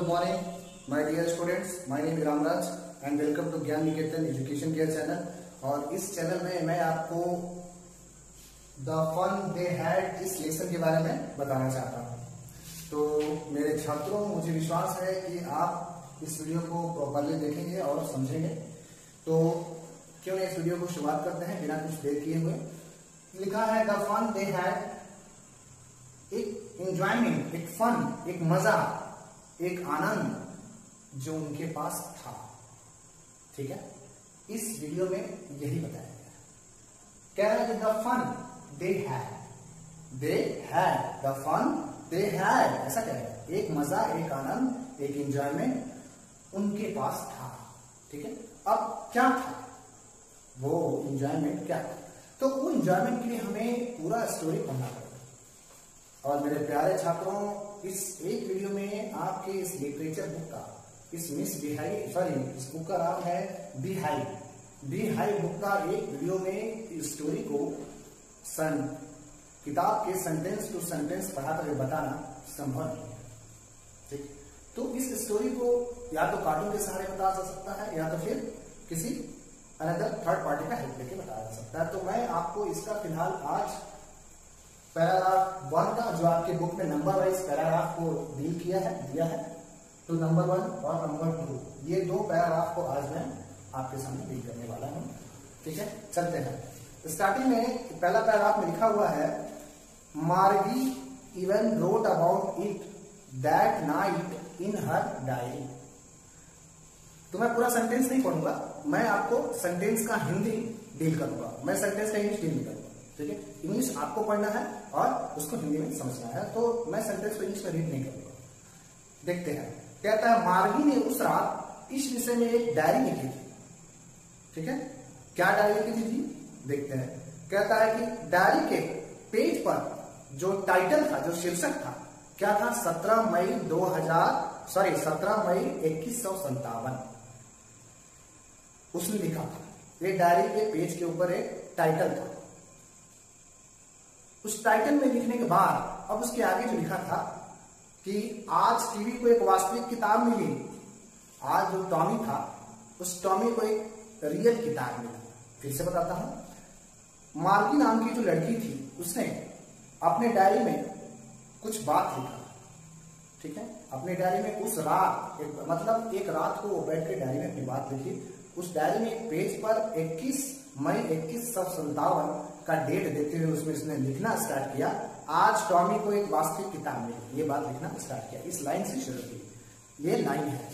morning, my dear students. My name is Ramraj and welcome to ज्ञान निकेतन education care channel. और इस channel में मैं आपको द फन दे हैड इस लेसन के बारे में बताना चाहता हूँ। तो मेरे छात्रों, मुझे विश्वास है कि आप इस वीडियो को प्रॉपरली देखेंगे और समझेंगे। तो क्यों इस वीडियो को शुरुआत करते हैं बिना कुछ देर किए हुए। लिखा है द फन दे हैड, एक एंजॉयमेंट, एक फन, एक मजा, एक आनंद जो उनके पास था। ठीक है, इस वीडियो में यही बताया गया। कह रहा है the fun they had, the fun they had, ऐसा कह रहा है। एक मजा, एक आनंद, एक एंजॉयमेंट उनके पास था। ठीक है, अब क्या था वो एंजॉयमेंट, क्या था? तो वो एंजॉयमेंट के लिए हमें पूरा स्टोरी पढ़ना पड़ेगा। और मेरे प्यारे छात्रों, इस एक वीडियो में आपके इस लिटरेचर बुक का, इस इस बुक का नाम है बी हाई बुक का एक वीडियो में स्टोरी को किताब के सेंटेंस टू सेंटेंस पढ़ा कर बताना संभव नहीं है। ठीक, तो इस स्टोरी को या तो कार्टून के सहारे बताया जा सकता है या तो फिर किसी अनदर थर्ड पार्टी का हेल्प लेके बताया जा सकता है। तो मैं आपको इसका फिलहाल आज पैराग्राफ 1 का, जो आपके बुक में नंबर वाइज पैराग्राफ को दिया है, तो नंबर 1 और नंबर 2, ये 2 पैराग्राफ को आज मैं आपके सामने डील करने वाला हूं। ठीक है, चलते हैं। स्टार्टिंग में पहला पैराग्राफ में लिखा हुआ है, Margie even wrote about it that night in her diary. तो मैं पूरा सेंटेंस नहीं पढ़ूंगा, मैं आपको सेंटेंस का हिंदी डील करूंगा, मैं सेंटेंस का इंग्लिश डील नहीं करूंगा। ठीक है, इंग्लिश आपको पढ़ना है और उसको हिंदी में समझना है, तो मैं सेंटेंस को इंग्लिश में रीड नहीं करूंगा। देखते हैं। कहता है, मार्गी ने उस रात इस विषय में एक डायरी लिखी थी। ठीक है, क्या डायरी लिखी थी? देखते हैं। कहता है कि डायरी के पेज पर जो टाइटल था, जो शीर्षक था, क्या था? 17 मई 2157 उसने लिखा था। ये डायरी के पेज के ऊपर एक टाइटल था। उस टाइटल में लिखने के बाद अब उसके आगे जो लिखा था कि आज टीवी को एक वास्तविक किताब मिली। आज जो टॉमी था, उस टॉमी को एक रियल किताब मिला। फिर से बताता हूं, मार्गी नाम की जो लड़की थी, उसने अपने डायरी में कुछ बात लिखा। ठीक है, अपने डायरी में उस रात, एक रात को वो बैठ के डायरी में अपनी बात लिखी। उस डायरी में एक पेज पर 21 मई 2157 का डेट देते हुए उसमें उसने लिखना स्टार्ट किया, आज टॉमी को एक वास्तविक किताब मिली। ये बात लिखना स्टार्ट किया। इस लाइन से शुरू की। ये लाइन है,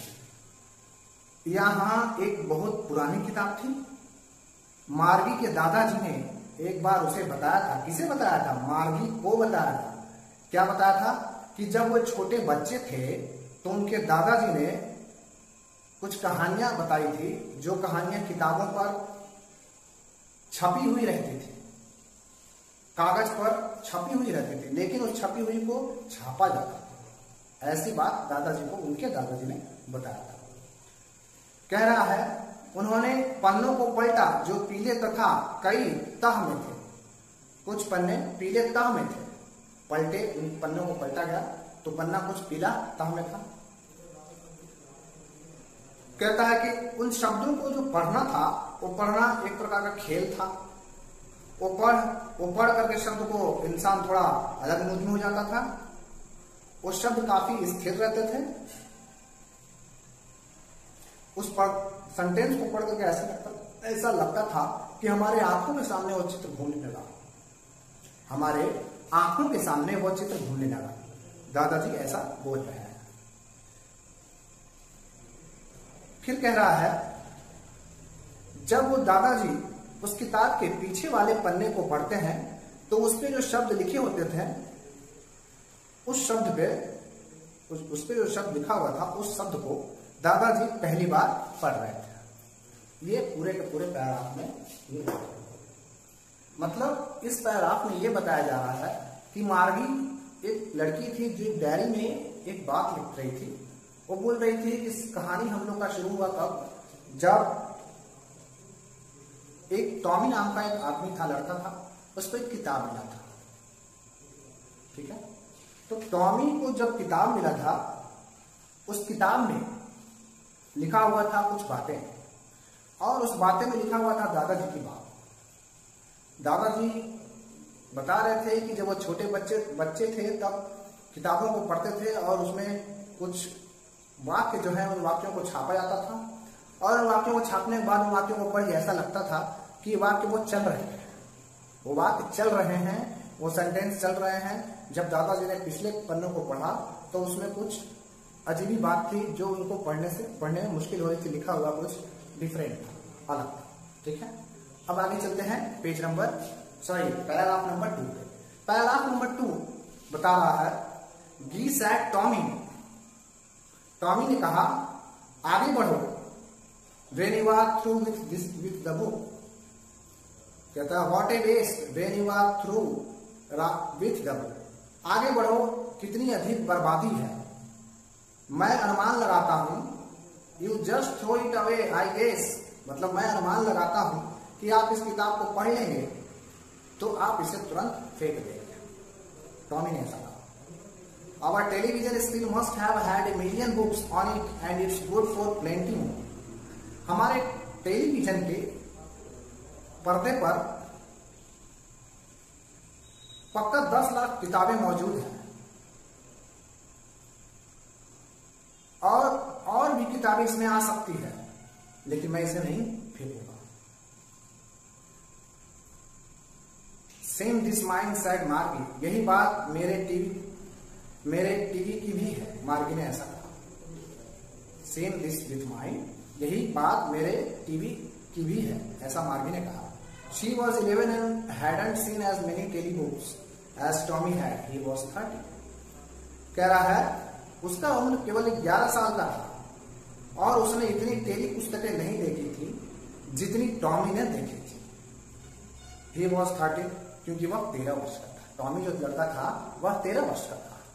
यहां एक बहुत पुरानी किताब थी। मार्गी के दादाजी ने एक बार उसे बताया था। किसे बताया था? मार्गी को बताया था। क्या बताया था? कि जब वो छोटे बच्चे थे तो उनके दादाजी ने कुछ कहानियां बताई थी, जो कहानियां किताबों पर छपी हुई रहती थी, कागज पर छपी हुई रहती थी, लेकिन उस छपी हुई को छापा जाता था। ऐसी बात दादाजी को उनके दादाजी ने बताया था। कह रहा है, उन्होंने पन्नों को पलटा जो पीले तथा कई तह में थे। कुछ पन्ने पीले तह में थे, पलटे, उन पन्नों को पलटा गया तो पन्ना कुछ पीला तह में था। कहता है कि उन शब्दों को जो पढ़ना था, वो पढ़ना एक प्रकार का खेल था। वो पढ़ करके शब्द को इंसान थोड़ा अलग मूड में हो जाता था। वो शब्द काफी स्थिर रहते थे। उस सेंटेंस को पढ़ करके ऐसा लगता था कि हमारे आंखों के सामने वो चित्र घूमने लगा, हमारे आंखों के सामने वो चित्र घूमने लगा। दादाजी ऐसा बोल रहे हैं। फिर कह रहा है, जब वो दादाजी उस किताब के पीछे वाले पन्ने को पढ़ते हैं तो उस पे जो शब्द लिखे होते थे, उस पे जो शब्द लिखा हुआ था, उस शब्द को दादाजी पहली बार पढ़ रहे थे। ये पूरे के पूरे पैराग्राफ में मतलब इस पैराग्राफ में ये बताया जा रहा है कि मार्गी एक लड़की थी जो डायरी में एक बात लिख रही थी। वो बोल रही थी कि इस कहानी हम लोग का शुरू हुआ तब जब एक टॉमी नाम का एक आदमी था, लड़का था, उसको एक किताब मिला था। ठीक है, तो टॉमी को जब किताब मिला था उस किताब में लिखा हुआ था कुछ बातें, और उस बातें में लिखा हुआ था दादाजी की बात। दादाजी बता रहे थे कि जब वो छोटे बच्चे थे तब किताबों को पढ़ते थे और उसमें कुछ वाक्य जो है उन वाक्यों को छापा जाता था, और उन वाक्यों को छापने के बाद उन वाक्यों को पढ़ ऐसा लगता था कि ये वाक्य वो चल रहे हैं, वो वाक्य चल रहे हैं, वो सेंटेंस चल रहे हैं। जब दादाजी ने पिछले पन्नों को पढ़ा तो उसमें कुछ अजीबी बात थी जो उनको पढ़ने में मुश्किल हो रही थी, लिखा हुआ कुछ डिफरेंट था, अलग था। ठीक है, अब आगे चलते हैं पैराग्राफ नंबर 2 पे। पैराग्राफ नंबर 2 बता रहा है, गी सैड टॉमी, टॉमी ने कहा आगे बढ़ो, when you are through with the book. कहता है what a waste when you are through with the book. आगे बढ़ो, कितनी अधिक बर्बादी है। मैं अनुमान लगाता हूं, you just throw it away I guess, मतलब मैं अनुमान लगाता हूं कि आप इस किताब को पढ़ लेंगे तो आप इसे तुरंत फेंक देंगे। टॉमी ने ऐसा कहा। Our television still must have had a million books on it and it's good for plenty more. हमारे टेलीविजन के पर्दे पर पक्का 10 लाख किताबें मौजूद हैं, और भी किताबें इसमें आ सकती है, लेकिन मैं इसे नहीं फेंकूंगा। Same this mind said Margie, यही बात मेरे टीवी की भी है। मार्गी ने ऐसा कहा, सेम दिस विथ माइंड, यही बात मेरे टीवी की भी है, ऐसा मार्गी ने कहा। She was 11 and hadn't seen as many telebooks as Tommy had. He was 30. कह रहा है उसका उम्र केवल 11 साल का था और उसने इतनी टेली पुस्तकें नहीं देखी थी जितनी टॉमी ने देखी थी। He was 30 क्योंकि वह 13 वर्ष का था। टॉमी जो लड़का था वह 13 वर्ष का था।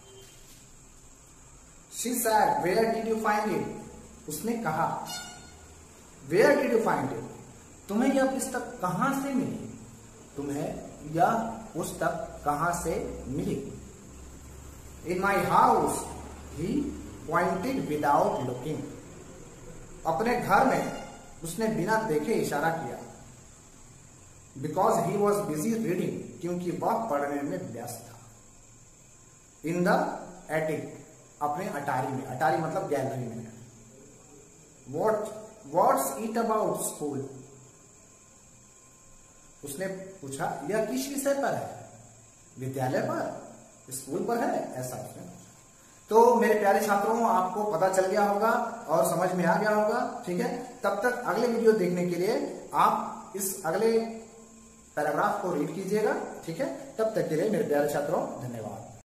She said, where did you find it? उसने कहा, where did you find it? तुम्हें यह पुस्तक कहां से मिली? तुम्हें यह पुस्तक कहां से मिली? In my house, he pointed without looking. अपने घर में उसने बिना देखे इशारा किया। Because he was busy reading, क्योंकि वह पढ़ने में व्यस्त था। In the attic, अपने अटारी में, अटारी मतलब गैलरी में। What's it about school? उसने पूछा यह किस विषय पर है? विद्यालय पर, स्कूल पर है, ऐसा उसने पूछा। तो मेरे प्यारे छात्रों, आपको पता चल गया होगा और समझ में आ गया होगा। ठीक है, तब तक अगले वीडियो देखने के लिए आप इस अगले पैराग्राफ को रीड कीजिएगा। ठीक है, तब तक के लिए मेरे प्यारे छात्रों धन्यवाद।